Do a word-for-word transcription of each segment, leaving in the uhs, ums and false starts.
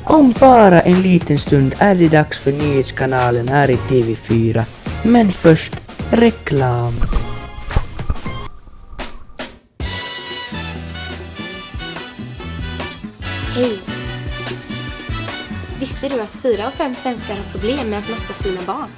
Om bara en liten stund är det dags för nyhetskanalen här i T V fyra. Men först reklam. Hej! Visste du att fyra av fem svenskar har problem med att mätta sina barn?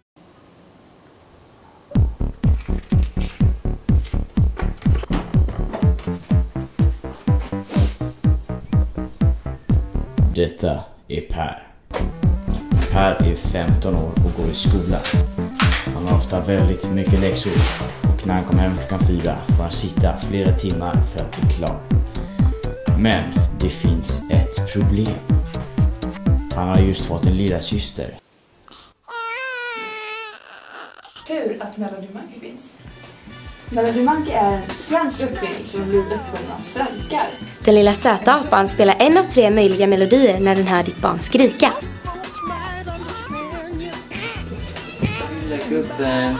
Detta är Per. Per är femton år och går i skolan. Han har ofta väldigt mycket läxor och när han kommer hem klockan fyra får han sitta flera timmar för att bli klar. Men det finns ett problem. Han har just fått en lilla syster. Tur att Melody Monkey finns. Melody Monkey är en svensk uppfinning som har blivit uppfunnen av svenskar. Den lilla söta apan spelar en av tre möjliga melodier när den hör ditt barn skrika. Lilla gubben.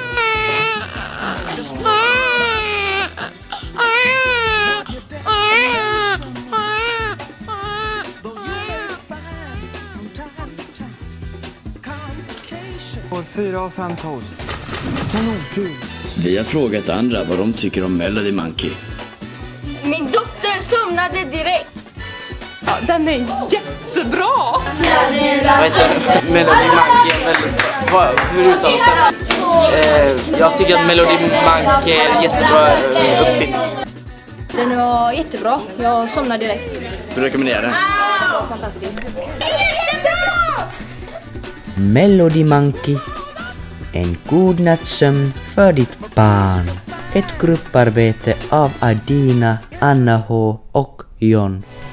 Får fyra av fem toast. Kanonkul. Vi har frågat andra vad de tycker om Melody Monkey. Min dotter somnade direkt. Ja, den är jättebra! Vad heter det? Melody Monkey är väldigt bra. Hur uttalas det? Eh, jag tycker att Melody Monkey är en jättebra eh, uppfinning. Den var jättebra. Jag somnade direkt. Du rekommenderar den? Fantastiskt. Melody Monkey. En god nattsömn för ditt barn. Ett grupparbete av Adina, Anna H och John.